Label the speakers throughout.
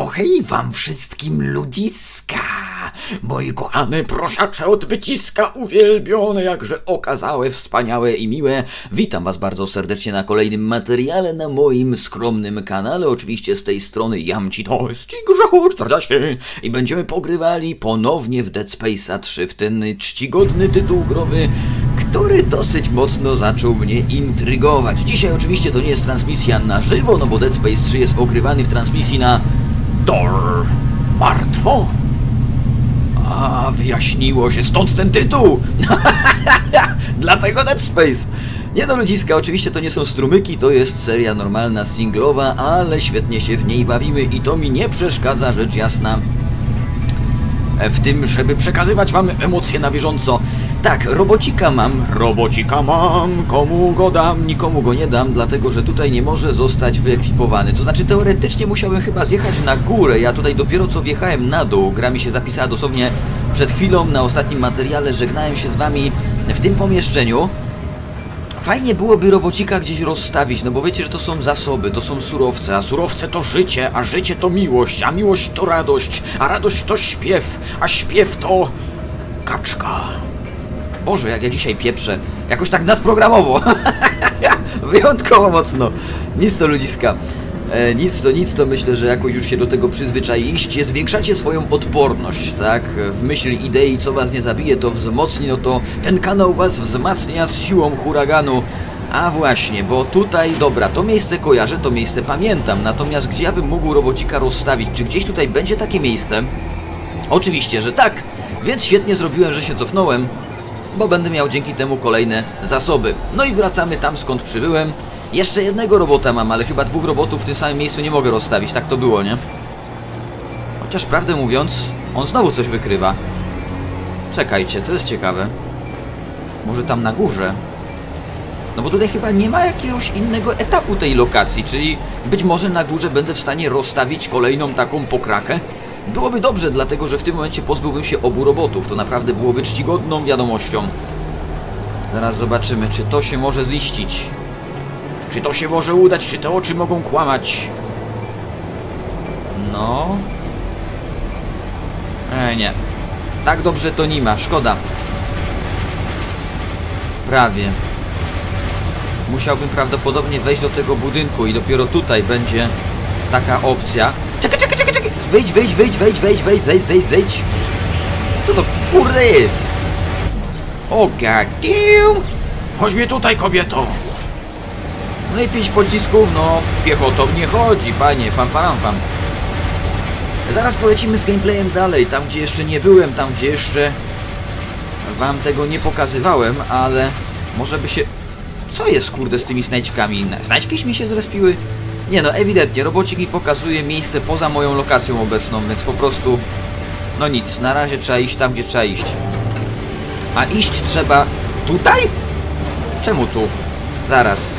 Speaker 1: hej wam wszystkim ludziska, moi kochane prosiacze od wyciska, uwielbione, jakże okazałe, wspaniałe i miłe. Witam was bardzo serdecznie na kolejnym materiale na moim skromnym kanale. Oczywiście z tej strony Jamci, to jest Grzechu 40 i będziemy pogrywali ponownie w Dead Space'a 3, w ten czcigodny tytuł growy, który dosyć mocno zaczął mnie intrygować. Dzisiaj oczywiście to nie jest transmisja na żywo, no bo Dead Space 3 jest ogrywany w transmisji na Door. Martwo? A, wyjaśniło się, stąd ten tytuł! Dlatego Dead Space! Nie no ludziska, oczywiście to nie są strumyki, to jest seria normalna, singlowa, ale świetnie się w niej bawimy i to mi nie przeszkadza, rzecz jasna, w tym, żeby przekazywać wam emocje na bieżąco. Tak, robocika mam, komu go dam, nikomu go nie dam, dlatego że tutaj nie może zostać wyekwipowany. To znaczy teoretycznie musiałbym chyba zjechać na górę, ja tutaj dopiero co wjechałem na dół, gra mi się zapisała dosłownie przed chwilą, na ostatnim materiale żegnałem się z wami w tym pomieszczeniu. Fajnie byłoby robocika gdzieś rozstawić, no bo wiecie, że to są zasoby, to są surowce, a surowce to życie, a życie to miłość, a miłość to radość, a radość to śpiew, a śpiew to kaczka. Boże, jak ja dzisiaj pieprzę, jakoś tak nadprogramowo, wyjątkowo mocno, nic to ludziska. Nic to myślę, że jakoś już się do tego przyzwyczailiście, zwiększacie swoją odporność, tak? W myśl idei, co was nie zabije, to wzmocni, no to ten kanał was wzmacnia z siłą huraganu. A właśnie, bo tutaj, dobra, to miejsce kojarzę, to miejsce pamiętam, natomiast gdzie ja bym mógł robocika rozstawić? Czy gdzieś tutaj będzie takie miejsce? Oczywiście, że tak, więc świetnie zrobiłem, że się cofnąłem, bo będę miał dzięki temu kolejne zasoby. No i wracamy tam, skąd przybyłem. Jeszcze jednego robota mam, ale chyba dwóch robotów w tym samym miejscu nie mogę rozstawić, tak to było, nie? Chociaż prawdę mówiąc, on znowu coś wykrywa. Czekajcie, to jest ciekawe. Może tam na górze? No bo tutaj chyba nie ma jakiegoś innego etapu tej lokacji, czyli być może na górze będę w stanie rozstawić kolejną taką pokrakę. Byłoby dobrze, dlatego że w tym momencie pozbyłbym się obu robotów. To naprawdę byłoby czcigodną wiadomością. Zaraz zobaczymy, czy to się może ziścić. Czy to się może udać, czy te oczy mogą kłamać? No... nie. Tak dobrze to nie ma, szkoda. Prawie. Musiałbym prawdopodobnie wejść do tego budynku i dopiero tutaj będzie taka opcja. Czekaj! Wejdź! Co to kurde jest? O god damn! Chodź mnie tutaj, kobieto! No i 5 pocisków, no piechotą nie chodzi, panie, fam. Zaraz polecimy z gameplayem dalej, tam gdzie jeszcze nie byłem, tam gdzie jeszcze wam tego nie pokazywałem, ale może by się... Co jest kurde z tymi znajdźkami? Znajdźki mi się zrespiły? Nie no, ewidentnie, robocik mi pokazuje miejsce poza moją lokacją obecną, więc po prostu... No nic, na razie trzeba iść tam, gdzie trzeba iść. A iść trzeba... Tutaj? Czemu tu? Zaraz.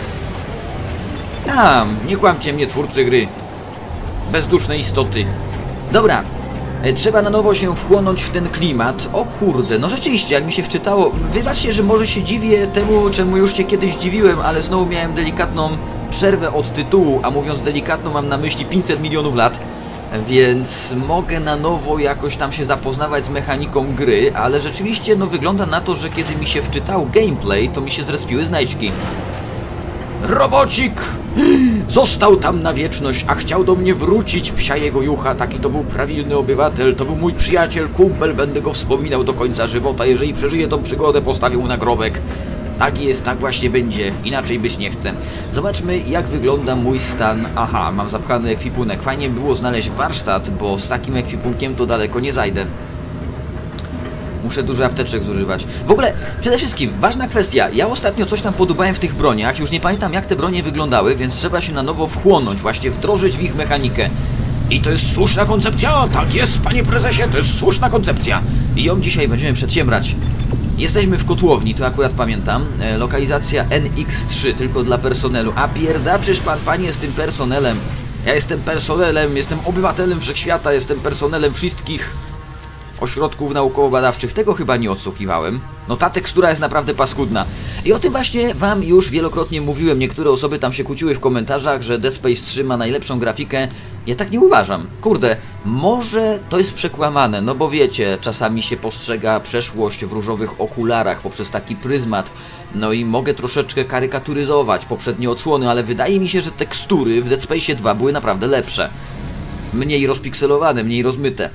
Speaker 1: Tam, nie kłamcie mnie, twórcy gry. Bezduszne istoty. Dobra, trzeba na nowo się wchłonąć w ten klimat. O kurde, no rzeczywiście, jak mi się wczytało. Wybaczcie, że może się dziwię temu, czemu już się kiedyś dziwiłem, ale znowu miałem delikatną przerwę od tytułu, a mówiąc delikatną mam na myśli 500 milionów lat. Więc mogę na nowo jakoś tam się zapoznawać z mechaniką gry, ale rzeczywiście no wygląda na to, że kiedy mi się wczytał gameplay, to mi się zrespiły znajdźki. Robocik! Został tam na wieczność, a chciał do mnie wrócić, psia jego jucha, taki to był prawilny obywatel, to był mój przyjaciel, kumpel, będę go wspominał do końca żywota, jeżeli przeżyje tą przygodę, postawię mu nagrobek. Tak jest, tak właśnie będzie, inaczej być nie chcę. Zobaczmy, jak wygląda mój stan. Aha, mam zapchany ekwipunek, fajnie by było znaleźć warsztat, bo z takim ekwipunkiem to daleko nie zajdę. Muszę dużo apteczek zużywać. W ogóle, przede wszystkim, ważna kwestia. Ja ostatnio coś tam podubałem w tych broniach. Już nie pamiętam, jak te bronie wyglądały, więc trzeba się na nowo wchłonąć, właśnie wdrożyć w ich mechanikę. I to jest słuszna koncepcja. Tak jest, panie prezesie, to jest słuszna koncepcja. I ją dzisiaj będziemy przedsiębrać. Jesteśmy w kotłowni, to akurat pamiętam. Lokalizacja NX3, tylko dla personelu. A pierdaczysz pan, panie, z tym personelem. Ja jestem personelem, jestem obywatelem wszechświata, jestem personelem wszystkich. ośrodków naukowo-badawczych. Tego chyba nie odsłuchiwałem. No ta tekstura jest naprawdę paskudna. I o tym właśnie wam już wielokrotnie mówiłem. Niektóre osoby tam się kłóciły w komentarzach, że Dead Space 3 ma najlepszą grafikę. Ja tak nie uważam. Kurde, może to jest przekłamane, no bo wiecie, czasami się postrzega przeszłość w różowych okularach poprzez taki pryzmat. No i mogę troszeczkę karykaturyzować poprzednie odsłony, ale wydaje mi się, że tekstury w Dead Space 2 były naprawdę lepsze. Mniej rozpikselowane, mniej rozmyte.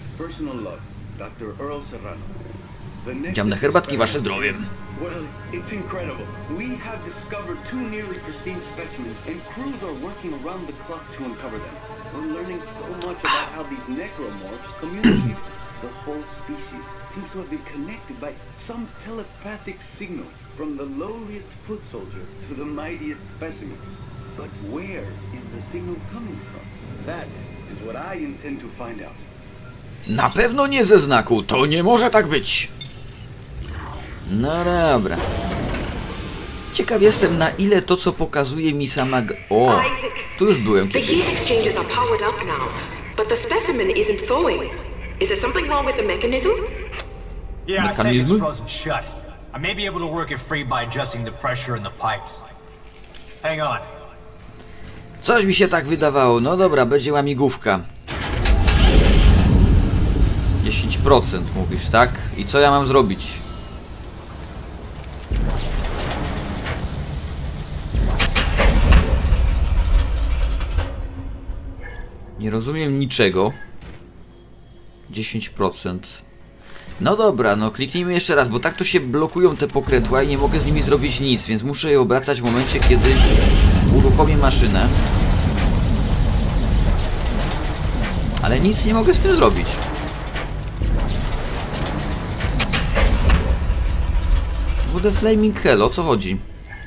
Speaker 1: Dziamne herbatki, wasze zdrowie.
Speaker 2: Well, it's incredible. We have discovered 2 nearly pristine specimens, and crews are working around the clock to uncover them. We're learning so much about how these necromorphs communicate. The whole species seems to have been connected by some telepathic signal, from the lowliest foot soldier to the mightiest specimen. But where is the signal coming from? That is what I intend to find out.
Speaker 1: Na pewno nie ze znaku, to nie może tak być. No dobra. Ciekaw jestem, na ile to, co pokazuje mi sama O, tu już byłem kiedyś. Mechanizm? Coś mi się tak wydawało. No dobra, będzie łamigłówka. 10% mówisz, tak? I co ja mam zrobić? Nie rozumiem niczego. 10%. No dobra, no kliknijmy jeszcze raz, bo tak to się blokują te pokrętła i nie mogę z nimi zrobić nic, więc muszę je obracać w momencie, kiedy uruchomię maszynę. Ale nic nie mogę z tym zrobić. The Flaming Hell, o co chodzi?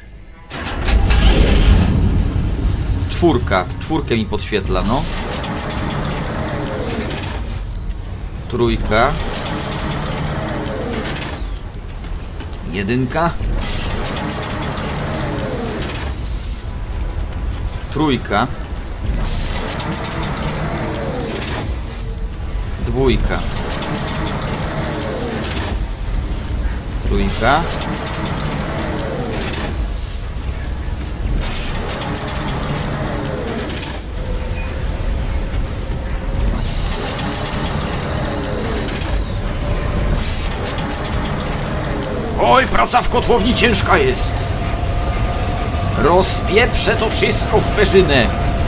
Speaker 1: Czwórkę mi podświetla, no. Trójka. Jedynka. Trójka. Dwójka. Trójka. Oj, praca w kotłowni ciężka jest. Rozpieprzę to wszystko w perzynę.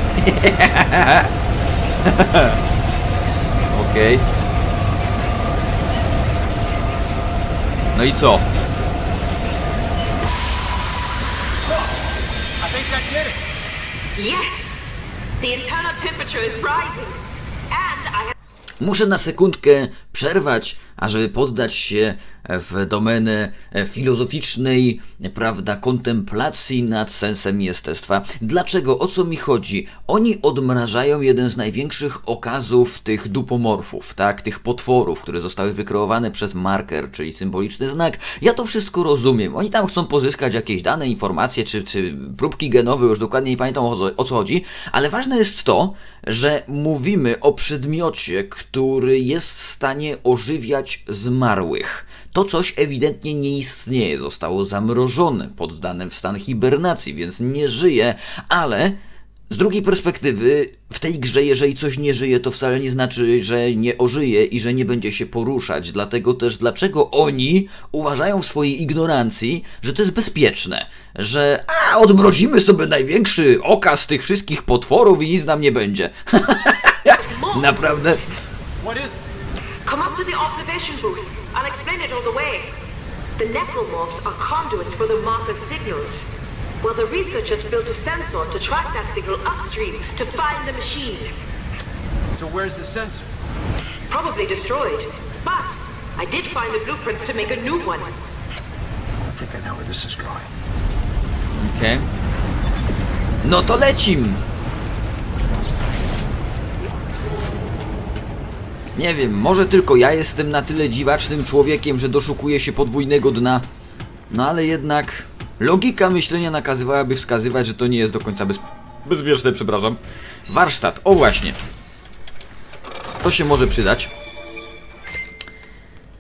Speaker 1: Okej. No i co? Muszę na sekundkę przerwać, ażeby poddać się w domenę filozoficznej, prawda, kontemplacji nad sensem jestestwa. Dlaczego? O co mi chodzi? Oni odmrażają jeden z największych okazów tych dupomorfów, tak? Tych potworów, które zostały wykreowane przez marker, czyli symboliczny znak. Ja to wszystko rozumiem. Oni tam chcą pozyskać jakieś dane, informacje, czy próbki genowe, już dokładnie nie pamiętam o co chodzi, ale ważne jest to, że mówimy o przedmiocie, który jest w stanie ożywiać zmarłych. To coś ewidentnie nie istnieje, zostało zamrożone, poddane w stan hibernacji, więc nie żyje, ale z drugiej perspektywy w tej grze, jeżeli coś nie żyje, to wcale nie znaczy, że nie ożyje i że nie będzie się poruszać. Dlatego też, dlaczego oni uważają w swojej ignorancji, że to jest bezpieczne, że odmrozimy sobie największy okaz tych wszystkich potworów i nic nam nie będzie. Naprawdę?
Speaker 3: Come up to the observation booth. I'll explain it all the way. The necromorphs are conduits for the marker signals. Well, the researchers built a sensor to track that signal upstream to find the machine.
Speaker 4: So where's the sensor?
Speaker 3: Probably destroyed. But I did find the blueprints to make a new one.
Speaker 4: I think I know where this is going.
Speaker 1: Okej. No to lecim! Nie wiem, może tylko ja jestem na tyle dziwacznym człowiekiem, że doszukuję się podwójnego dna. No ale jednak logika myślenia nakazywałaby wskazywać, że to nie jest do końca bezpieczne, przepraszam. Warsztat, o właśnie. To się może przydać.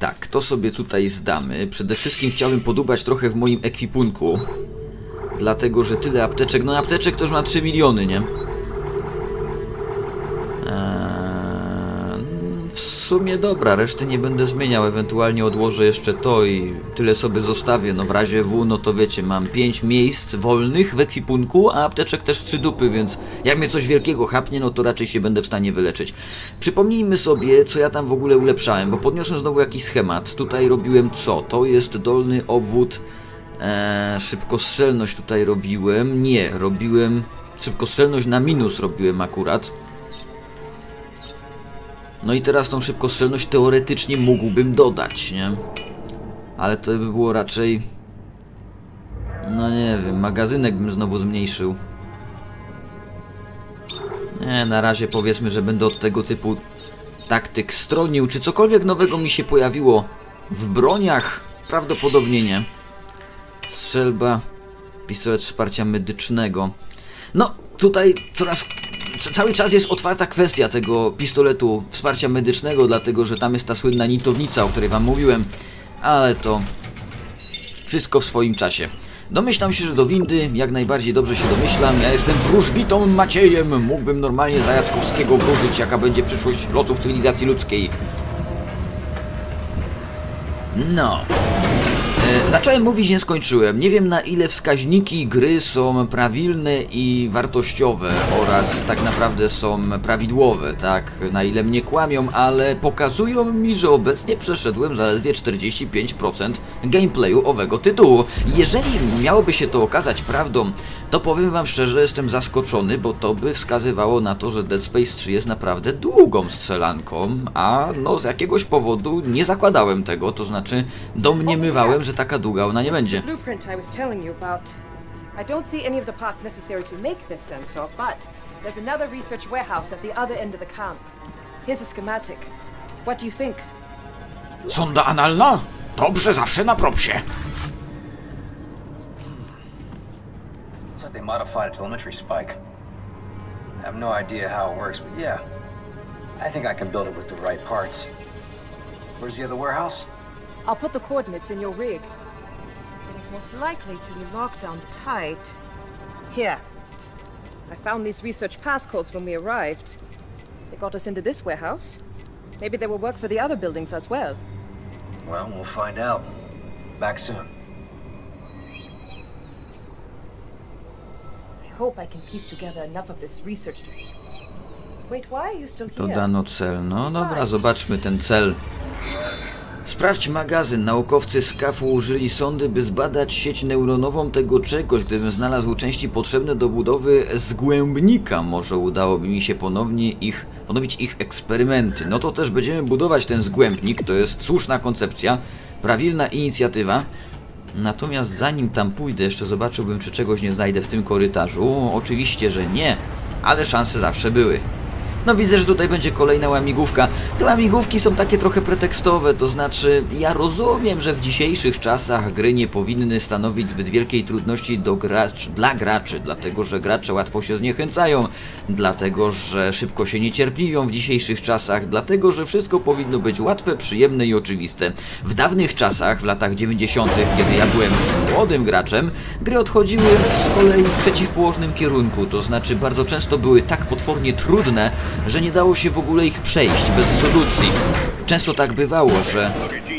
Speaker 1: Tak, to sobie tutaj zdamy. Przede wszystkim chciałbym podubać trochę w moim ekwipunku. Dlatego, że tyle apteczek... No apteczek to już mam 3 miliony, nie? W sumie dobra, reszty nie będę zmieniał. Ewentualnie odłożę jeszcze to i tyle sobie zostawię. No w razie W, no to wiecie, mam 5 miejsc wolnych w ekwipunku, a apteczek też 3 dupy, więc jak mnie coś wielkiego chapnie, no to raczej się będę w stanie wyleczyć. Przypomnijmy sobie, co ja tam w ogóle ulepszałem, bo podniosłem znowu jakiś schemat. Tutaj robiłem co? To jest dolny obwód... szybkostrzelność tutaj robiłem. Nie, robiłem... Szybkostrzelność na minus robiłem akurat. No i teraz tą szybkostrzelność teoretycznie mógłbym dodać, nie? Ale to by było raczej... No nie wiem, magazynek bym znowu zmniejszył. Nie, na razie powiedzmy, że będę od tego typu taktyk stronił. Czy cokolwiek nowego mi się pojawiło w broniach? Prawdopodobnie nie. Strzelba, pistolet wsparcia medycznego. No, tutaj cały czas jest otwarta kwestia tego pistoletu wsparcia medycznego, dlatego że tam jest ta słynna nitownica, o której wam mówiłem, ale to wszystko w swoim czasie. Domyślam się, że do windy jak najbardziej dobrze się domyślam. Ja jestem wróżbitą Maciejem, mógłbym normalnie za Jackowskiego wróżyć, jaka będzie przyszłość losów cywilizacji ludzkiej. No. Zacząłem mówić, nie skończyłem. Nie wiem, na ile wskaźniki gry są prawilne i wartościowe oraz tak naprawdę są prawidłowe, tak? Na ile mnie kłamią, ale pokazują mi, że obecnie przeszedłem zaledwie 45% gameplayu owego tytułu. Jeżeli miałoby się to okazać prawdą, to powiem wam szczerze, jestem zaskoczony, bo to by wskazywało na to, że Dead Space 3 jest naprawdę długą strzelanką, a no z jakiegoś powodu nie zakładałem tego, to znaczy domniemywałem, że taka długa ona nie będzie.
Speaker 5: I don't see any of the parts necessary to make this sensor, but there's another research warehouse at the other end of the camp. Here's a schematic. What do you think?
Speaker 1: Sonda analna? Dobrze, zawsze na propsie.
Speaker 4: It's like they modified a telemetry spike. I have no idea how it works, but yeah. I think I can build it with the right parts. Where's the other warehouse?
Speaker 5: I'll put the coordinates in your rig. It is most likely to be locked down tight. Here. I found these research passcodes when we arrived. They got us into this warehouse. Maybe they will work for the other buildings as well.
Speaker 4: Well, we'll find out. Back soon.
Speaker 5: I hope I can piece together enough of this research to... Wait, why are you still here?
Speaker 1: Dodano cel. No dobra, zobaczmy ten cel. Sprawdź magazyn. Naukowcy z KAF-u użyli sondy, by zbadać sieć neuronową tego czegoś. Gdybym znalazł części potrzebne do budowy zgłębnika, może udałoby mi się ponowić ich eksperymenty. No to też będziemy budować ten zgłębnik. To jest słuszna koncepcja, prawilna inicjatywa. Natomiast zanim tam pójdę, jeszcze zobaczyłbym, czy czegoś nie znajdę w tym korytarzu. Oczywiście, że nie, ale szanse zawsze były. No widzę, że tutaj będzie kolejna łamigłówka. Te łamigłówki są takie trochę pretekstowe, to znaczy ja rozumiem, że w dzisiejszych czasach gry nie powinny stanowić zbyt wielkiej trudności dla graczy, dlatego że gracze łatwo się zniechęcają, dlatego że szybko się niecierpliwią w dzisiejszych czasach, dlatego że wszystko powinno być łatwe, przyjemne i oczywiste. W dawnych czasach, w latach 90., kiedy ja byłem młodym graczem, gry odchodziły z kolei w przeciwpołożnym kierunku, to znaczy bardzo często były tak potwornie trudne, że nie dało się w ogóle ich przejść bez solucji. Często tak bywało, że...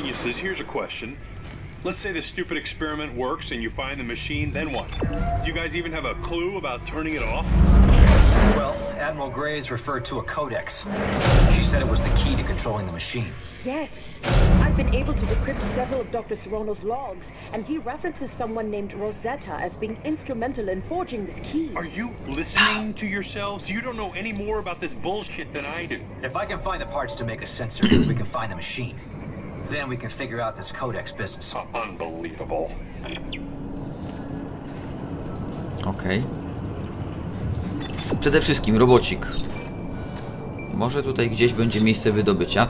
Speaker 6: Let's say the stupid experiment works and you find the machine, then what? Do you guys even have a clue about turning it off?
Speaker 4: Well, Admiral Graves referred to a codex. She said it was the key to controlling the machine.
Speaker 3: Yes. I've been able to decrypt several of Dr. Serrano's logs, and he references someone named Rosetta as being instrumental in forging this key.
Speaker 6: Are you listening to yourselves? You don't know any more about this bullshit than I do.
Speaker 4: If I can find the parts to make a sensor, we can find the machine. Then we can figure out this codex business.
Speaker 6: Unbelievable.
Speaker 1: Okej. Przede wszystkim robocik. Może tutaj gdzieś będzie miejsce wydobycia.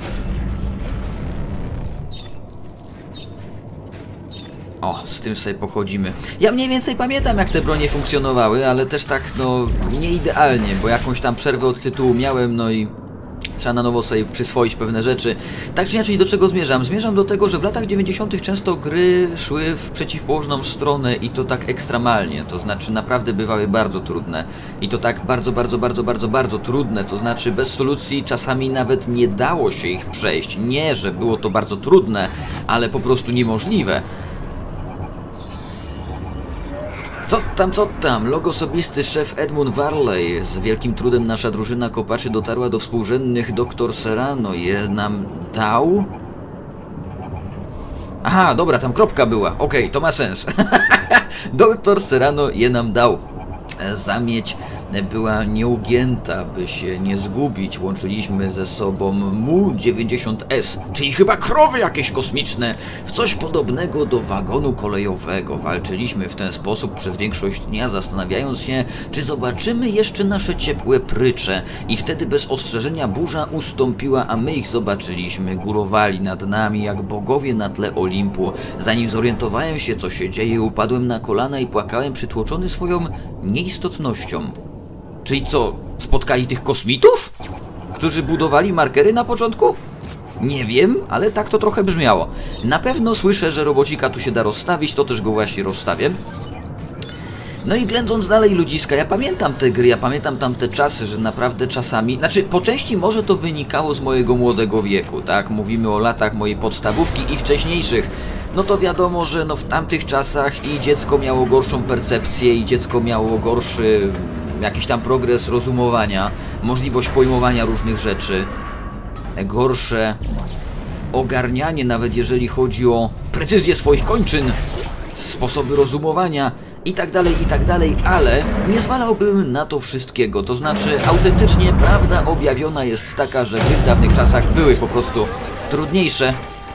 Speaker 1: O, z tym sobie pochodzimy. Ja mniej więcej pamiętam, jak te bronie funkcjonowały, ale też tak, no, nie idealnie, bo jakąś tam przerwę od tytułu miałem, no i trzeba na nowo sobie przyswoić pewne rzeczy. Tak czy inaczej, do czego zmierzam? Zmierzam do tego, że w latach 90. często gry szły w przeciwpołożną stronę i to tak ekstremalnie, to znaczy naprawdę bywały bardzo trudne. I to tak bardzo trudne, to znaczy bez solucji czasami nawet nie dało się ich przejść. Nie, że było to bardzo trudne, ale po prostu niemożliwe. Co tam? Logo osobisty szef Edmund Varley. Z wielkim trudem nasza drużyna kopaczy dotarła do współrzędnych. Dr. Serrano je nam dał? Aha, dobra, tam kropka była. Okej, to ma sens. Dr. Serrano je nam dał. Zamieć była nieugięta, by się nie zgubić. Łączyliśmy ze sobą Mu-90S, czyli chyba krowy jakieś kosmiczne, w coś podobnego do wagonu kolejowego. Walczyliśmy w ten sposób przez większość dnia, zastanawiając się, czy zobaczymy jeszcze nasze ciepłe prycze. I wtedy bez ostrzeżenia burza ustąpiła, a my ich zobaczyliśmy. Górowali nad nami jak bogowie na tle Olimpu. Zanim zorientowałem się, co się dzieje, upadłem na kolana i płakałem przytłoczony swoją nieistotnością. Czyli co, spotkali tych kosmitów? Którzy budowali markery na początku? Nie wiem, ale tak to trochę brzmiało. Na pewno słyszę, że robocika tu się da rozstawić, to też go właśnie rozstawię. No i ględząc dalej ludziska, ja pamiętam te gry, ja pamiętam tamte czasy, że naprawdę czasami... Znaczy, po części może to wynikało z mojego młodego wieku, tak? Mówimy o latach mojej podstawówki i wcześniejszych. No to wiadomo, że no w tamtych czasach i dziecko miało gorszą percepcję, i dziecko miało gorszy jakiś tam progres rozumowania, możliwość pojmowania różnych rzeczy, gorsze ogarnianie, nawet jeżeli chodzi o precyzję swoich kończyn, sposoby rozumowania i tak dalej, ale nie zwalałbym na to wszystkiego. To znaczy, autentycznie prawda objawiona jest taka, że gry w dawnych czasach były po prostu trudniejsze.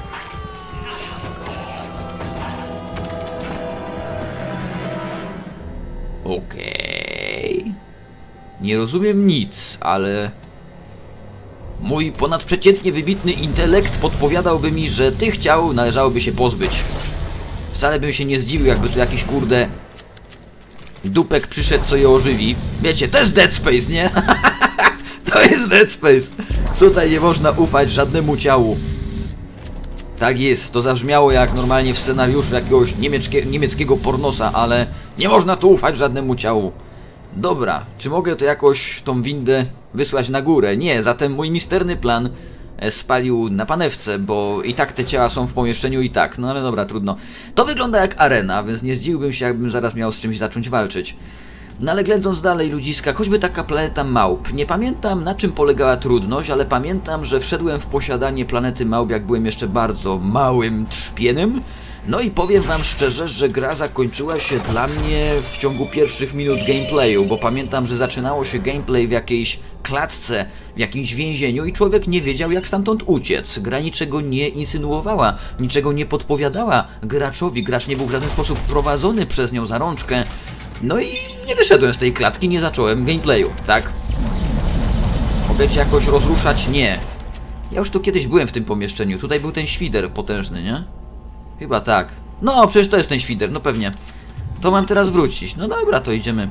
Speaker 1: Okej. Nie rozumiem nic, ale mój ponadprzeciętnie wybitny intelekt podpowiadałby mi, że tych ciał należałoby się pozbyć. Wcale bym się nie zdziwił, jakby tu jakiś kurde dupek przyszedł, co je ożywi. Wiecie, to jest Dead Space, nie? To jest Dead Space. Tutaj nie można ufać żadnemu ciału. Tak jest, to zabrzmiało jak normalnie w scenariuszu jakiegoś niemieckiego pornosa, ale nie można tu ufać żadnemu ciału. Dobra, czy mogę to jakoś tą windę wysłać na górę? Nie, zatem mój misterny plan spalił na panewce, bo i tak te ciała są w pomieszczeniu i tak. No ale dobra, trudno. To wygląda jak arena, więc nie zdziwiłbym się, jakbym zaraz miał z czymś zacząć walczyć. No ale ględząc dalej ludziska, choćby taka planeta małp. Nie pamiętam, na czym polegała trudność, ale pamiętam, że wszedłem w posiadanie planety małp, jak byłem jeszcze bardzo małym trzpienem. No i powiem wam szczerze, że gra zakończyła się dla mnie w ciągu pierwszych minut gameplayu, bo pamiętam, że zaczynało się gameplay w jakiejś klatce, w jakimś więzieniu i człowiek nie wiedział, jak stamtąd uciec. Gra niczego nie insynuowała, niczego nie podpowiadała graczowi, gracz nie był w żaden sposób prowadzony przez nią za rączkę. No i nie wyszedłem z tej klatki, nie zacząłem gameplayu, tak? Mogę cię jakoś rozruszać? Nie. Ja już tu kiedyś byłem w tym pomieszczeniu, tutaj był ten świder potężny, nie? Chyba tak. No, przecież to jest ten świder, no pewnie. To mam teraz wrócić. No dobra, to idziemy.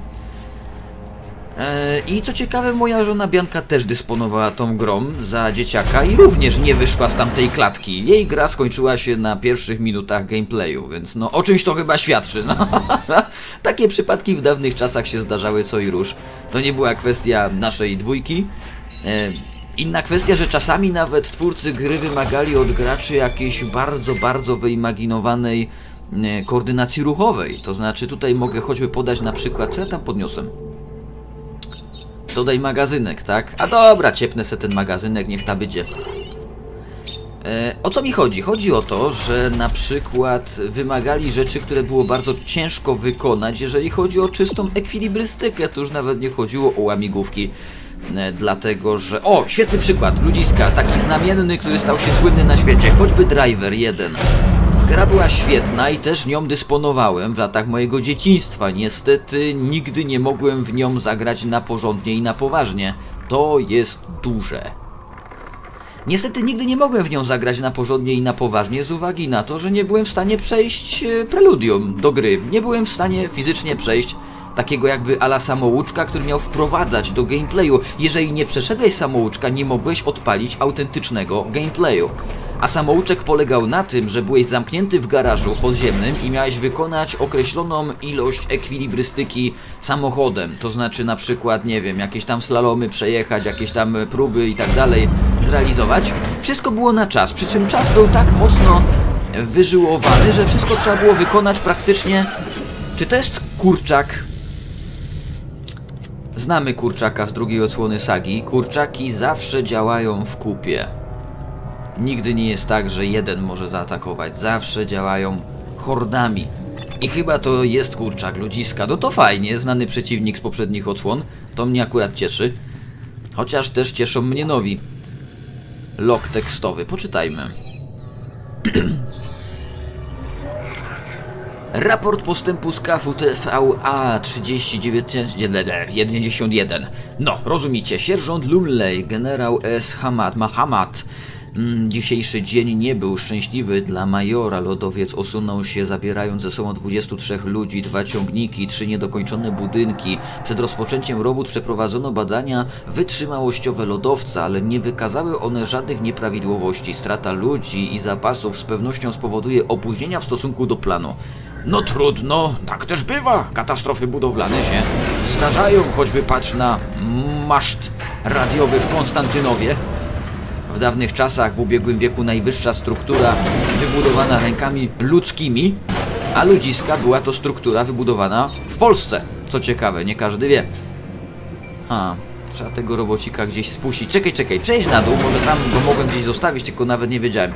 Speaker 1: I co ciekawe, moja żona Bianka też dysponowała tą grą za dzieciaka i również nie wyszła z tamtej klatki. Jej gra skończyła się na pierwszych minutach gameplayu, więc no o czymś to chyba świadczy. No. Takie przypadki w dawnych czasach się zdarzały co i róż. To nie była kwestia naszej dwójki. Inna kwestia, że czasami nawet twórcy gry wymagali od graczy jakiejś bardzo wyimaginowanej koordynacji ruchowej. To znaczy tutaj mogę choćby podać na przykład, co ja tam podniosłem? Dodaj magazynek, tak? A dobra, ciepnę se ten magazynek, niech ta będzie. O co mi chodzi? Chodzi o to, że na przykład wymagali rzeczy, które było bardzo ciężko wykonać, jeżeli chodzi o czystą ekwilibrystykę. To już nawet nie chodziło o łamigłówki. Dlatego, że... O, świetny przykład, ludziska, taki znamienny, który stał się słynny na świecie, choćby Driver 1. Gra była świetna i też nią dysponowałem w latach mojego dzieciństwa. Niestety nigdy nie mogłem w nią zagrać na porządnie i na poważnie. To jest duże. Niestety nigdy nie mogłem w nią zagrać na porządnie i na poważnie z uwagi na to, że nie byłem w stanie przejść preludium do gry. Nie byłem w stanie fizycznie przejść takiego jakby ala samouczka, który miał wprowadzać do gameplayu. Jeżeli nie przeszedłeś samouczka, nie mogłeś odpalić autentycznego gameplayu. A samouczek polegał na tym, że byłeś zamknięty w garażu podziemnym i miałeś wykonać określoną ilość ekwilibrystyki samochodem. To znaczy na przykład, nie wiem, jakieś tam slalomy przejechać, jakieś tam próby i tak dalej zrealizować. Wszystko było na czas, przy czym czas był tak mocno wyżyłowany, że wszystko trzeba było wykonać praktycznie... Czy to jest kurczak? Znamy kurczaka z drugiej odsłony sagi. Kurczaki zawsze działają w kupie. Nigdy nie jest tak, że jeden może zaatakować. Zawsze działają hordami. I chyba to jest kurczak ludziska. No to fajnie, znany przeciwnik z poprzednich odsłon. To mnie akurat cieszy. Chociaż też cieszą mnie nowi. Log tekstowy. Poczytajmy. Raport postępu z KAF-u TVA 3091. No, rozumiecie, sierżant Lumley, generał S. Mahamat. Dzisiejszy dzień nie był szczęśliwy dla majora. Lodowiec osunął się, zabierając ze sobą 23 ludzi, 2 ciągniki, 3 niedokończone budynki. Przed rozpoczęciem robót przeprowadzono badania wytrzymałościowe lodowca, ale nie wykazały one żadnych nieprawidłowości. Strata ludzi i zapasów z pewnością spowoduje opóźnienia w stosunku do planu. No trudno, tak też bywa. Katastrofy budowlane się zdarzają, choćby patrz na maszt radiowy w Konstantynowie. W dawnych czasach, w ubiegłym wieku, najwyższa struktura wybudowana rękami ludzkimi, a ludziska była to struktura wybudowana w Polsce. Co ciekawe, nie każdy wie. Trzeba tego robocika gdzieś spuścić. Czekaj, przejdź na dół, może tam go mogłem gdzieś zostawić, tylko nawet nie wiedziałem.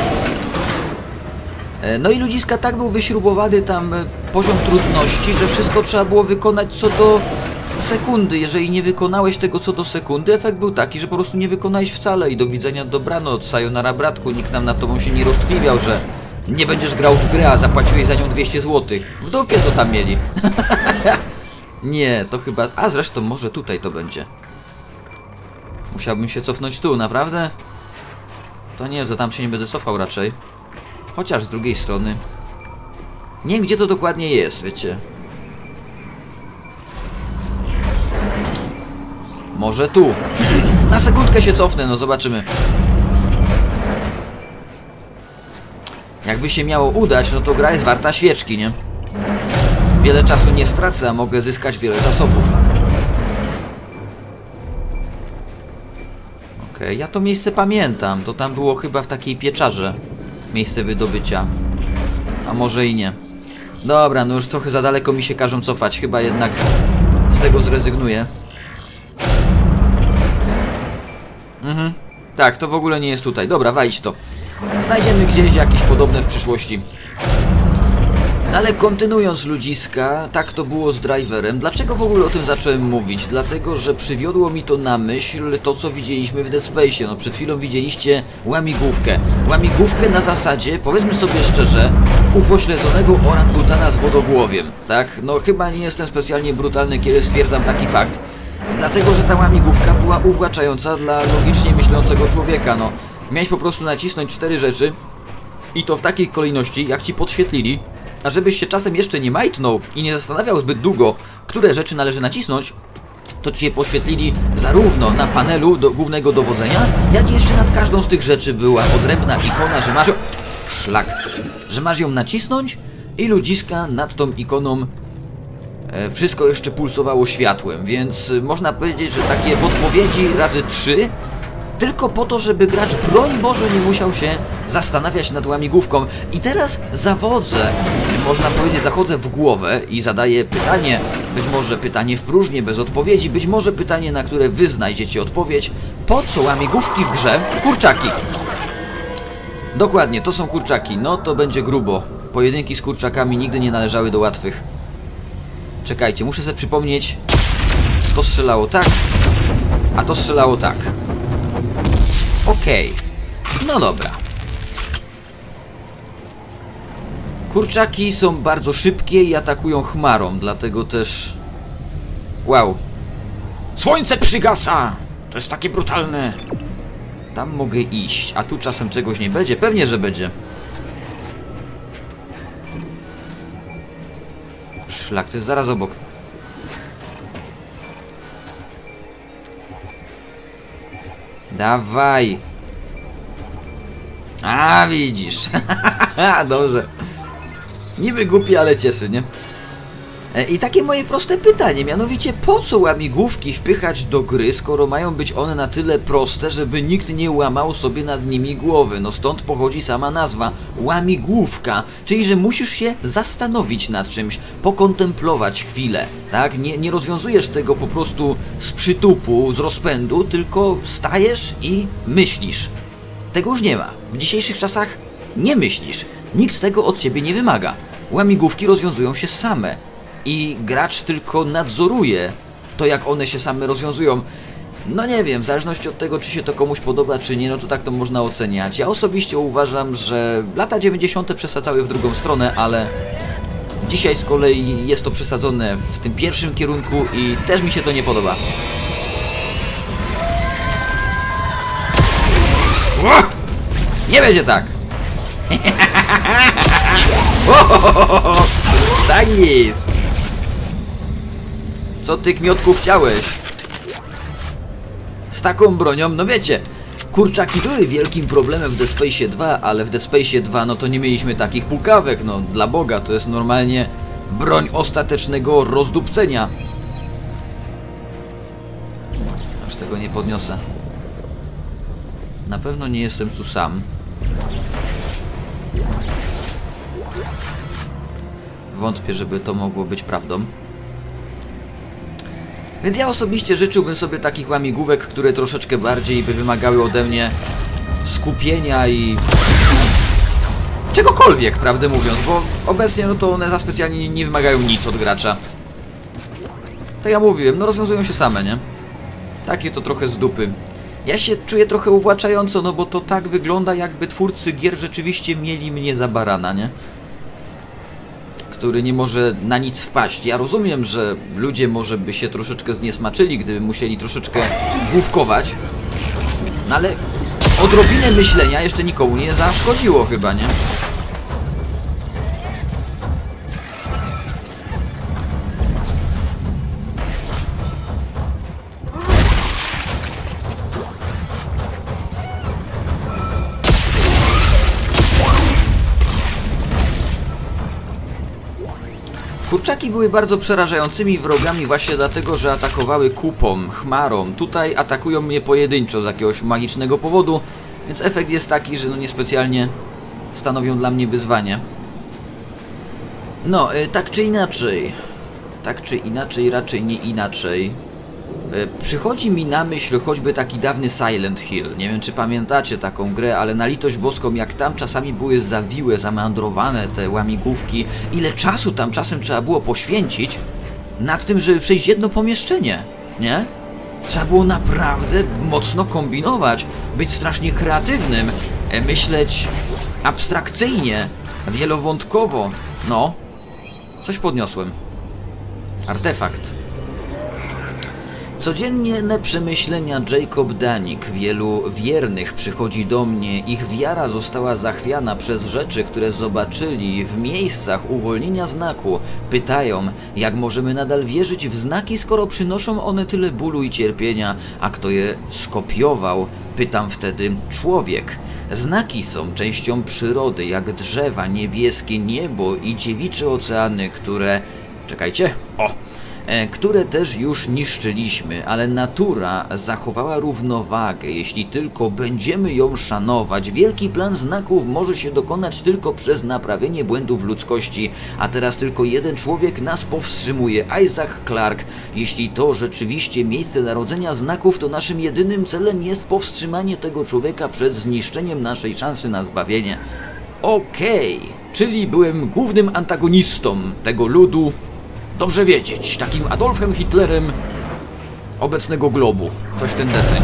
Speaker 1: No i ludziska tak był wyśrubowany tam poziom trudności, że wszystko trzeba było wykonać co do sekundy. Jeżeli nie wykonałeś tego co do sekundy, efekt był taki, że po prostu nie wykonałeś wcale i do widzenia, dobranoc, sayonara bratku, nikt tam nad tobą się nie roztkliwiał, że nie będziesz grał w grę, a zapłaciłeś za nią 200 zł. W dupie co tam mieli. Nie, to chyba... A zresztą może tutaj to będzie. Musiałbym się cofnąć tu, naprawdę? To nie, to tam się nie będę cofał raczej. Chociaż z drugiej strony... Nie wiem, gdzie to dokładnie jest, wiecie. Może tu. Na sekundkę się cofnę, no zobaczymy. Jakby się miało udać, no to gra jest warta świeczki, nie? Wiele czasu nie stracę, a mogę zyskać wiele zasobów. Okej, ja to miejsce pamiętam. To tam było chyba w takiej pieczarze. Miejsce wydobycia. A może i nie. Dobra, no już trochę za daleko mi się każą cofać. Chyba jednak z tego zrezygnuję. Tak, to w ogóle nie jest tutaj. Dobra, walić to. Znajdziemy gdzieś jakieś podobne w przyszłości. No ale kontynuując ludziska, tak to było z driverem. Dlaczego w ogóle o tym zacząłem mówić? Dlatego, że przywiodło mi to na myśl to, co widzieliśmy w Dead Space. No przed chwilą widzieliście łamigłówkę. Łamigłówkę na zasadzie, powiedzmy sobie szczerze, upośledzonego orangutana z wodogłowiem. Tak? No chyba nie jestem specjalnie brutalny, kiedy stwierdzam taki fakt. Dlatego, że ta łamigłówka była uwłaczająca dla logicznie myślącego człowieka. No, miałeś po prostu nacisnąć 4 rzeczy i to w takiej kolejności, jak ci podświetlili. A żebyś się czasem jeszcze nie majtnął i nie zastanawiał zbyt długo, które rzeczy należy nacisnąć, to ci je poświetlili zarówno na panelu do głównego dowodzenia, jak i jeszcze nad każdą z tych rzeczy była odrębna ikona, że masz ją... Szlak. Że masz ją nacisnąć i ludziska nad tą ikoną wszystko jeszcze pulsowało światłem, więc można powiedzieć, że takie podpowiedzi razy 3 tylko po to, żeby gracz, broń Boże, nie musiał się zastanawiać nad łamigłówką. I teraz zawodzę, można powiedzieć, zachodzę w głowę i zadaję pytanie, być może pytanie w próżnię, bez odpowiedzi, być może pytanie, na które wy znajdziecie odpowiedź. Po co łamigłówki w grze? Kurczaki. Dokładnie, to są kurczaki. No to będzie grubo. Pojedynki z kurczakami nigdy nie należały do łatwych. Czekajcie, muszę sobie przypomnieć. To strzelało tak, a to strzelało tak. Okej. No dobra. Kurczaki są bardzo szybkie i atakują chmarą, dlatego też... Wow. Słońce przygasa! To jest takie brutalne. Tam mogę iść, a tu czasem czegoś nie będzie? Pewnie, że będzie. Szlak, to jest zaraz obok. Dawaj. A, widzisz. Dobrze. Niby głupi, ale cieszy, nie? I takie moje proste pytanie, mianowicie po co łamigłówki wpychać do gry, skoro mają być one na tyle proste, żeby nikt nie łamał sobie nad nimi głowy? No stąd pochodzi sama nazwa, łamigłówka, czyli że musisz się zastanowić nad czymś, pokontemplować chwilę, tak? Nie rozwiązujesz tego po prostu z przytupu, z rozpędu, tylko stajesz i myślisz. Tego już nie ma. W dzisiejszych czasach nie myślisz. Nikt tego od ciebie nie wymaga. Łamigłówki rozwiązują się same. I gracz tylko nadzoruje to, jak one się same rozwiązują. No nie wiem, w zależności od tego, czy się to komuś podoba, czy nie, no to tak to można oceniać. Ja osobiście uważam, że lata 90. przesadzały w drugą stronę, ale dzisiaj z kolei jest to przesadzone w tym pierwszym kierunku i też mi się to nie podoba. Nie będzie tak! Tak jest! Co ty, kmiotku, chciałeś? Z taką bronią, no wiecie, kurczaki były wielkim problemem w Dead Space 2, ale w Dead Space 2 no to nie mieliśmy takich pukawek, no dla Boga, to jest normalnie broń ostatecznego rozdupcenia. Aż tego nie podniosę. Na pewno nie jestem tu sam. Wątpię, żeby to mogło być prawdą. Więc ja osobiście życzyłbym sobie takich łamigłówek, które troszeczkę bardziej by wymagały ode mnie skupienia i czegokolwiek, prawdę mówiąc, bo obecnie no to one za specjalnie nie wymagają nic od gracza. Tak ja mówiłem, no rozwiązują się same, nie? Takie to trochę z dupy. Ja się czuję trochę uwłaczająco, no bo to tak wygląda, jakby twórcy gier rzeczywiście mieli mnie za barana, nie? Który nie może na nic wpaść. Ja rozumiem, że ludzie może by się troszeczkę zniesmaczyli, gdyby musieli troszeczkę główkować, no ale odrobinę myślenia jeszcze nikomu nie zaszkodziło chyba, nie? Kurczaki były bardzo przerażającymi wrogami właśnie dlatego, że atakowały kupą, chmarą. Tutaj atakują mnie pojedynczo z jakiegoś magicznego powodu, więc efekt jest taki, że no niespecjalnie stanowią dla mnie wyzwanie. No, tak czy inaczej, raczej nie inaczej. Przychodzi mi na myśl choćby taki dawny Silent Hill. Nie wiem, czy pamiętacie taką grę, ale na litość boską, jak tam czasami były zawiłe, zamandrowane te łamigłówki, ile czasu tam czasem trzeba było poświęcić nad tym, żeby przejść jedno pomieszczenie, nie? Trzeba było naprawdę mocno kombinować, być strasznie kreatywnym, myśleć abstrakcyjnie, wielowątkowo. No, coś podniosłem. Artefakt. Codzienne przemyślenia Jacob Danik. Wielu wiernych przychodzi do mnie. Ich wiara została zachwiana przez rzeczy, które zobaczyli w miejscach uwolnienia znaku. Pytają, jak możemy nadal wierzyć w znaki, skoro przynoszą one tyle bólu i cierpienia. A kto je skopiował? Pytam wtedy, człowiek. Znaki są częścią przyrody, jak drzewa, niebieskie niebo i dziewicze oceany, które... Czekajcie, które też już niszczyliśmy, ale natura zachowała równowagę, jeśli tylko będziemy ją szanować. Wielki plan znaków może się dokonać tylko przez naprawienie błędów ludzkości, a teraz tylko jeden człowiek nas powstrzymuje, Isaac Clarke. Jeśli to rzeczywiście miejsce narodzenia znaków, to naszym jedynym celem jest powstrzymanie tego człowieka przed zniszczeniem naszej szansy na zbawienie. Okej, czyli byłem głównym antagonistą tego ludu. Dobrze wiedzieć, takim Adolfem Hitlerem obecnego globu. Coś ten deseń.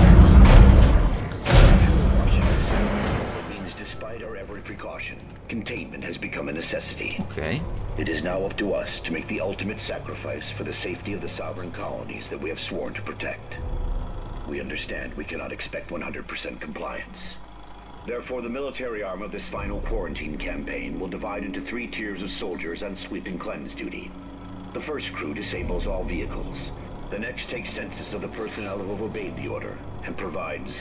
Speaker 1: Okej.
Speaker 7: It is now up to us to make the ultimate sacrifice for the safety of the sovereign colonies that we have sworn to protect. We understand we cannot expect 100% compliance. Therefore, the military arm of this final quarantine campaign will divide into 3 tiers of soldiers on sweep and cleanse duty. The first crew disables all vehicles. The next takes census of the personnel who have obeyed the order and provides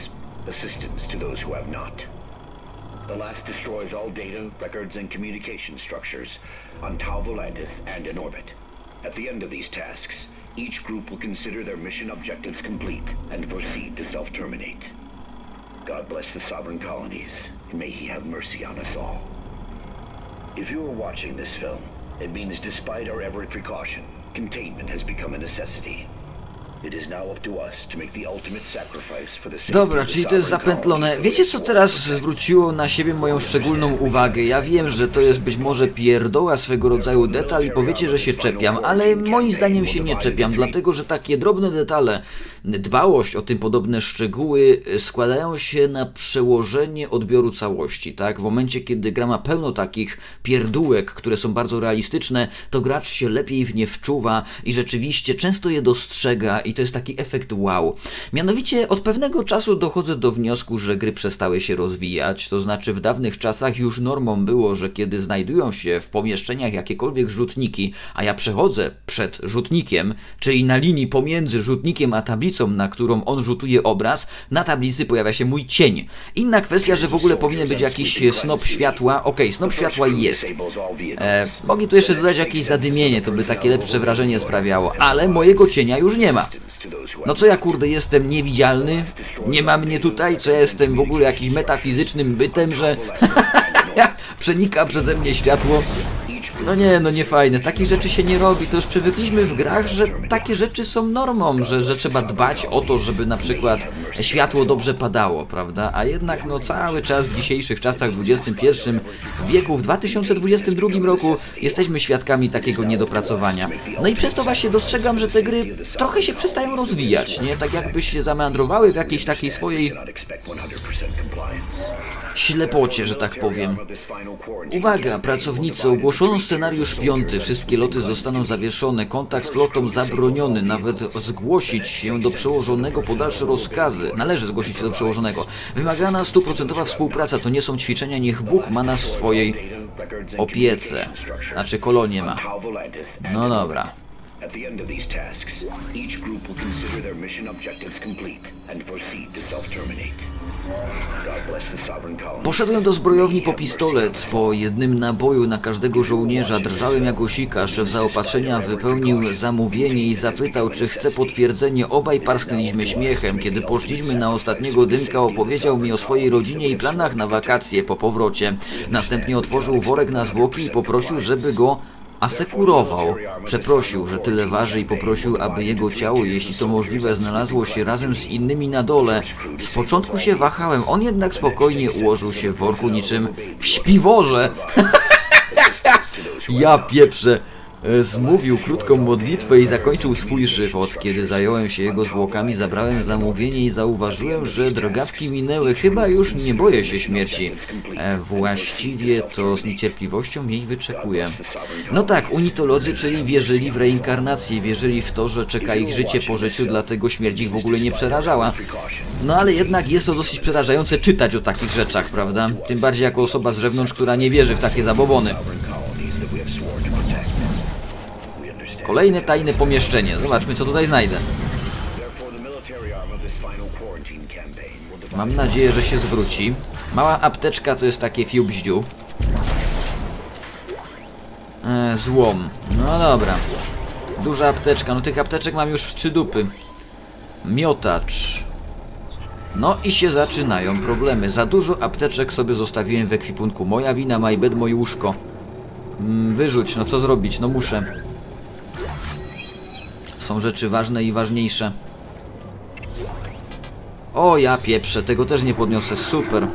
Speaker 7: assistance to those who have not. The last destroys all data, records, and communication structures on Tau Volantis and in orbit. At the end of these tasks, each group will consider their mission objectives complete and proceed to self-terminate. God bless the sovereign colonies, and may he have mercy on us all. If you are watching this film, it means despite our every precaution, containment has become a necessity. It is now up to us to make the ultimate sacrifice for the sake
Speaker 1: Dobra,
Speaker 7: of the
Speaker 1: czyli to jest
Speaker 7: sovereign
Speaker 1: zapętlone.
Speaker 7: colonies.
Speaker 1: Wiecie, co teraz zwróciło na siebie moją szczególną uwagę? Ja wiem, że to jest być może pierdoła swego rodzaju detal i powiecie, że się czepiam, ale moim zdaniem się nie czepiam, dlatego że takie drobne detale, dbałość o tym podobne szczegóły składają się na przełożenie odbioru całości, tak? W momencie, kiedy gra ma pełno takich pierdółek, które są bardzo realistyczne, to gracz się lepiej w nie wczuwa i rzeczywiście często je dostrzega i to jest taki efekt wow. Mianowicie od pewnego czasu dochodzę do wniosku, że gry przestały się rozwijać, to znaczy w dawnych czasach już normą było, że kiedy znajdują się w pomieszczeniach jakiekolwiek rzutniki, a ja przechodzę przed rzutnikiem, czyli na linii pomiędzy rzutnikiem a tablicą, na którą on rzutuje obraz, na tablicy pojawia się mój cień. Inna kwestia, że w ogóle powinien być jakiś snop światła. Okej, snop światła jest. Mogli tu jeszcze dodać jakieś zadymienie, to by takie lepsze wrażenie sprawiało, ale mojego cienia już nie ma. No co ja kurde, jestem niewidzialny? Nie ma mnie tutaj? Co ja jestem w ogóle jakimś metafizycznym bytem, że przenika przeze mnie światło? No nie, no nie fajne. Takich rzeczy się nie robi. To już przywykliśmy w grach, że takie rzeczy są normą, że trzeba dbać o to, żeby na przykład światło dobrze padało, prawda? A jednak no cały czas w dzisiejszych czasach, w XXI wieku, w 2022 roku jesteśmy świadkami takiego niedopracowania. No i przez to właśnie dostrzegam, że te gry trochę się przestają rozwijać, nie? Tak jakby się zameandrowały w jakiejś takiej swojej ślepocie, że tak powiem. Uwaga, pracownicy, ogłoszono scenariusz 5. Wszystkie loty zostaną zawieszone, kontakt z flotą zabroniony, nawet zgłosić się do przełożonego po dalsze rozkazy. Należy zgłosić się do przełożonego. Wymagana 100% współpraca, to nie są ćwiczenia, niech Bóg ma nas w swojej opiece. Znaczy kolonię ma. No dobra.
Speaker 7: At the end of these tasks, each group will consider their mission objectives complete and proceed to self-terminate. God bless the sovereign colonies.
Speaker 1: Poszedłem do zbrojowni po pistolet. Po jednym naboju na każdego żołnierza drżałem jak osika. Szef zaopatrzenia wypełnił zamówienie i zapytał, czy chce potwierdzenie. Obaj parsknęliśmy śmiechem. Kiedy poszliśmy na ostatniego dymka, opowiedział mi o swojej rodzinie i planach na wakacje po powrocie. Następnie otworzył worek na zwłoki i poprosił, żeby go asekurował. Przeprosił, że tyle waży i poprosił, aby jego ciało, jeśli to możliwe, znalazło się razem z innymi na dole. Z początku się wahałem, on jednak spokojnie ułożył się w worku niczym w śpiworze. Ja pieprzę. Zmówił krótką modlitwę i zakończył swój żywot. Kiedy zająłem się jego zwłokami, zabrałem zamówienie i zauważyłem, że drgawki minęły. Chyba już nie boję się śmierci. Właściwie to z niecierpliwością jej wyczekuję. No tak, unitolodzy, czyli wierzyli w reinkarnację, wierzyli w to, że czeka ich życie po życiu, dlatego śmierć ich w ogóle nie przerażała. No ale jednak jest to dosyć przerażające czytać o takich rzeczach, prawda? Tym bardziej jako osoba z zewnątrz, która nie wierzy w takie zabobony. Kolejne tajne pomieszczenie. Zobaczmy, co tutaj znajdę. Mam nadzieję, że się zwróci. Mała apteczka to jest takie fiubździu. Złom. No dobra. Duża apteczka. No tych apteczek mam już w 3 dupy. Miotacz. No i się zaczynają problemy. Za dużo apteczek sobie zostawiłem w ekwipunku. Moja wina, my bed, moje łóżko. Wyrzuć, no co zrobić? No muszę. Są rzeczy ważne i ważniejsze. O, ja pieprzę, tego też nie podniosę, super.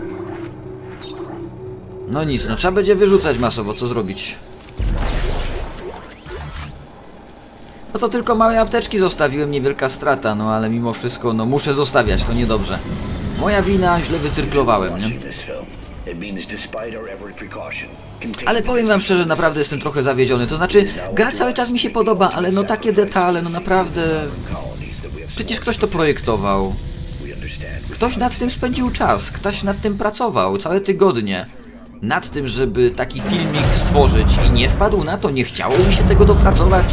Speaker 1: No nic, no trzeba będzie wyrzucać masowo, co zrobić? No to tylko małe apteczki zostawiłem, niewielka strata, no ale mimo wszystko, no muszę zostawiać, to niedobrze. Moja wina, źle wycyrklowałem, nie? Ale powiem wam szczerze, naprawdę jestem trochę zawiedziony. To znaczy, gra cały czas mi się podoba, ale no takie detale, no naprawdę... Przecież ktoś to projektował. Ktoś nad tym spędził czas, ktoś nad tym pracował całe tygodnie. Nad tym, żeby taki filmik stworzyć i nie wpadł na to, nie chciało mi się tego dopracować.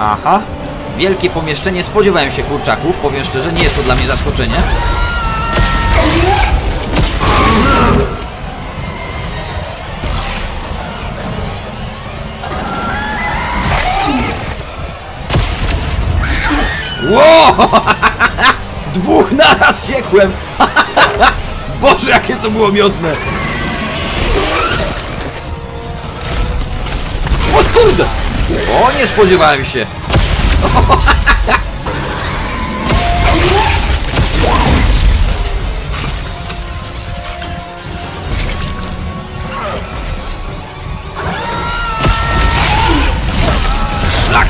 Speaker 1: Aha. Wielkie pomieszczenie. Spodziewałem się kurczaków. Powiem szczerze, nie jest to dla mnie zaskoczenie. Wow! Dwóch naraz siekłem! Boże, jakie to było miodne! O kurde! O, nie spodziewałem się! Szlak!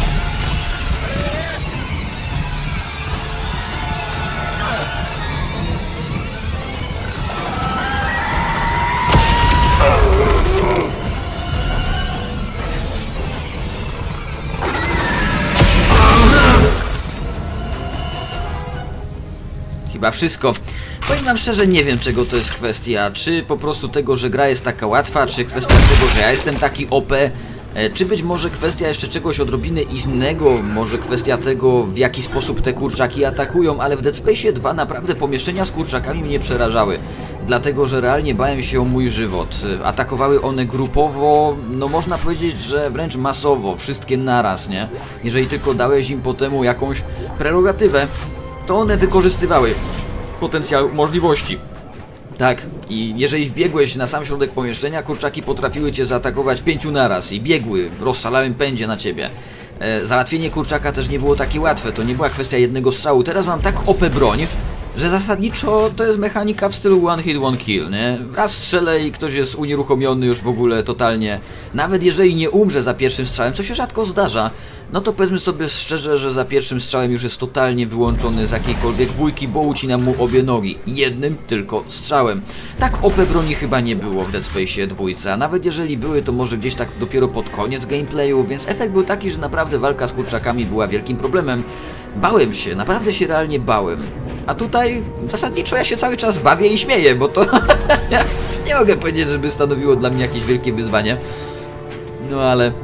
Speaker 1: Chyba wszystko. Powiem wam szczerze, nie wiem czego to jest kwestia. Czy po prostu tego, że gra jest taka łatwa, czy kwestia tego, że ja jestem taki OP, czy być może kwestia jeszcze czegoś odrobiny innego, może kwestia tego, w jaki sposób te kurczaki atakują, ale w Dead Space 2 naprawdę pomieszczenia z kurczakami mnie przerażały. Dlatego, że realnie bałem się o mój żywot. Atakowały one grupowo, no można powiedzieć, że wręcz masowo, wszystkie naraz, nie? Jeżeli tylko dałeś im po temu jakąś prerogatywę, to one wykorzystywały potencjał możliwości. Tak, i jeżeli wbiegłeś na sam środek pomieszczenia, kurczaki potrafiły cię zaatakować 5 naraz i biegły w rozszalałym pędzie na ciebie. Załatwienie kurczaka też nie było takie łatwe, to nie była kwestia jednego strzału. Teraz mam tak OP broń, że zasadniczo to jest mechanika w stylu one hit, one kill, nie? Raz strzelę i ktoś jest unieruchomiony już w ogóle totalnie. Nawet jeżeli nie umrze za pierwszym strzałem, co się rzadko zdarza, no to powiedzmy sobie szczerze, że za pierwszym strzałem już jest totalnie wyłączony z jakiejkolwiek wujki, bo ucina mu obie nogi. Jednym tylko strzałem. Tak OP broni chyba nie było w Dead Space 2, a nawet jeżeli były, to może gdzieś tak dopiero pod koniec gameplayu, więc efekt był taki, że naprawdę walka z kurczakami była wielkim problemem. Bałem się, naprawdę się realnie bałem. A tutaj zasadniczo ja się cały czas bawię i śmieję, bo to nie mogę powiedzieć, żeby stanowiło dla mnie jakieś wielkie wyzwanie. No ale...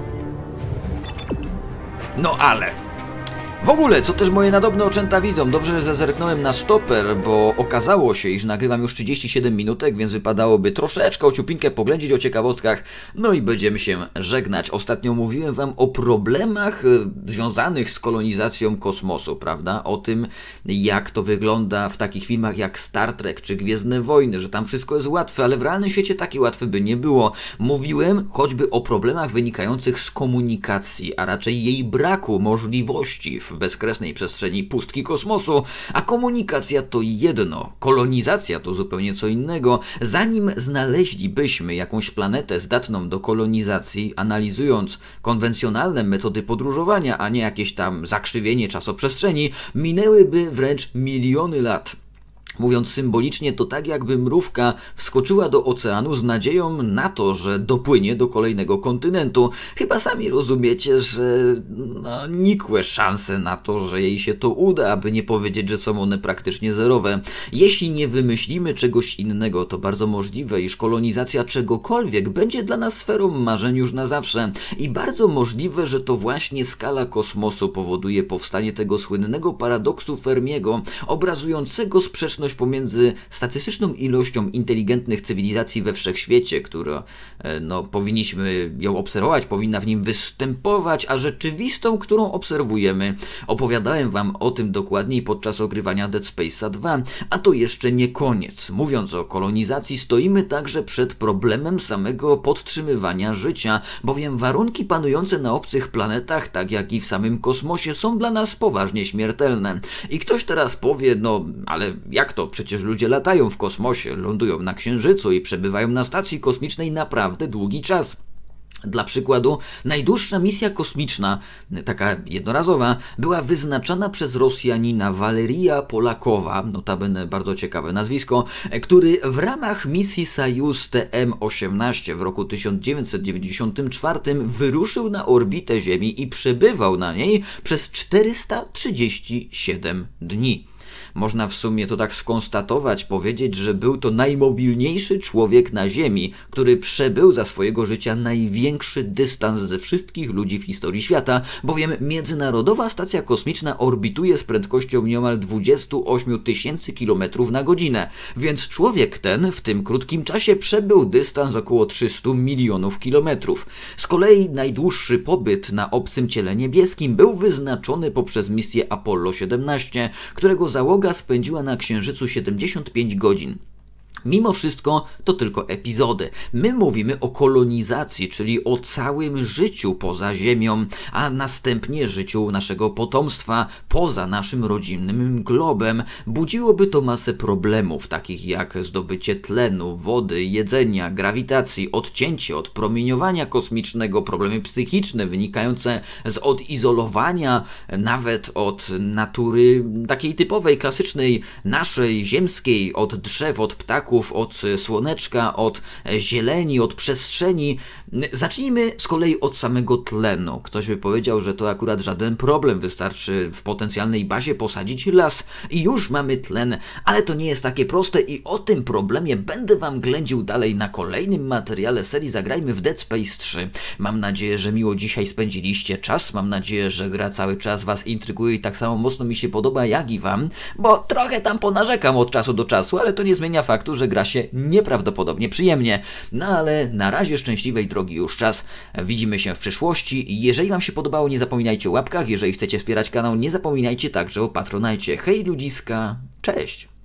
Speaker 1: W ogóle, co też moje nadobne oczęta widzą, dobrze, że zerknąłem na stoper, bo okazało się, iż nagrywam już 37 minutek, więc wypadałoby troszeczkę ociupinkę poględzić o ciekawostkach, no i będziemy się żegnać. Ostatnio mówiłem wam o problemach związanych z kolonizacją kosmosu, prawda? O tym, jak to wygląda w takich filmach jak Star Trek czy Gwiezdne Wojny, że tam wszystko jest łatwe, ale w realnym świecie takie łatwe by nie było. Mówiłem choćby o problemach wynikających z komunikacji, a raczej jej braku możliwości w bezkresnej przestrzeni pustki kosmosu, a komunikacja to jedno, kolonizacja to zupełnie co innego. Zanim znaleźlibyśmy jakąś planetę zdatną do kolonizacji, analizując konwencjonalne metody podróżowania, a nie jakieś tam zakrzywienie czasoprzestrzeni, minęłyby wręcz miliony lat. Mówiąc symbolicznie, to tak jakby mrówka wskoczyła do oceanu z nadzieją na to, że dopłynie do kolejnego kontynentu. Chyba sami rozumiecie, że no, nikłe szanse na to, że jej się to uda, aby nie powiedzieć, że są one praktycznie zerowe. Jeśli nie wymyślimy czegoś innego, to bardzo możliwe, iż kolonizacja czegokolwiek będzie dla nas sferą marzeń już na zawsze. I bardzo możliwe, że to właśnie skala kosmosu powoduje powstanie tego słynnego paradoksu Fermiego, obrazującego sprzeczność pomiędzy statystyczną ilością inteligentnych cywilizacji we wszechświecie, która no, powinniśmy ją obserwować, powinna w nim występować, a rzeczywistą, którą obserwujemy. Opowiadałem wam o tym dokładniej podczas ogrywania Dead Space'a 2, a to jeszcze nie koniec. Mówiąc o kolonizacji, stoimy także przed problemem samego podtrzymywania życia, bowiem warunki panujące na obcych planetach, tak jak i w samym kosmosie, są dla nas poważnie śmiertelne. I ktoś teraz powie, no ale jak to? Przecież ludzie latają w kosmosie, lądują na Księżycu i przebywają na stacji kosmicznej naprawdę długi czas. Dla przykładu, najdłuższa misja kosmiczna, taka jednorazowa, była wyznaczana przez Rosjanina Walerija Polakowa, notabene bardzo ciekawe nazwisko, który w ramach misji Sojuz TM-18 w roku 1994 wyruszył na orbitę Ziemi i przebywał na niej przez 437 dni. Można w sumie to tak skonstatować, powiedzieć, że był to najmobilniejszy człowiek na Ziemi, który przebył za swojego życia największy dystans ze wszystkich ludzi w historii świata, bowiem Międzynarodowa Stacja Kosmiczna orbituje z prędkością nieomal 28 tysięcy kilometrów na godzinę, więc człowiek ten w tym krótkim czasie przebył dystans około 300 milionów kilometrów. Z kolei najdłuższy pobyt na obcym ciele niebieskim był wyznaczony poprzez misję Apollo 17, którego załoga spędziła na Księżycu 75 godzin. Mimo wszystko to tylko epizody. My mówimy o kolonizacji, czyli o całym życiu poza Ziemią, a następnie życiu naszego potomstwa poza naszym rodzinnym globem. Budziłoby to masę problemów, takich jak zdobycie tlenu, wody, jedzenia, grawitacji, odcięcie od promieniowania kosmicznego, problemy psychiczne wynikające z odizolowania, nawet od natury takiej typowej, klasycznej, naszej, ziemskiej, od drzew, od ptaków, od słoneczka, od zieleni, od przestrzeni. Zacznijmy z kolei od samego tlenu. Ktoś by powiedział, że to akurat żaden problem, wystarczy w potencjalnej bazie posadzić las i już mamy tlen, ale to nie jest takie proste i o tym problemie będę wam ględził dalej na kolejnym materiale serii Zagrajmy w Dead Space 3. Mam nadzieję, że miło dzisiaj spędziliście czas, mam nadzieję, że gra cały czas was intryguje i tak samo mocno mi się podoba jak i wam, bo trochę tam ponarzekam od czasu do czasu, ale to nie zmienia faktu, że gra się nieprawdopodobnie przyjemnie. No ale na razie szczęśliwej drogi już czas. Widzimy się w przyszłości. Jeżeli wam się podobało, nie zapominajcie o łapkach. Jeżeli chcecie wspierać kanał, nie zapominajcie także o Patronajcie. Hej ludziska, cześć!